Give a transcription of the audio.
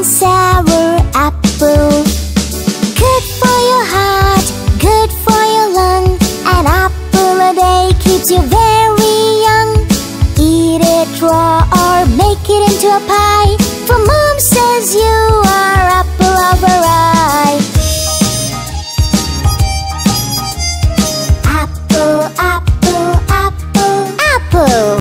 sour apple. Good for your heart, good for your lung. An apple a day keeps you very young. Eat it raw or make it into a pie, for Mom says you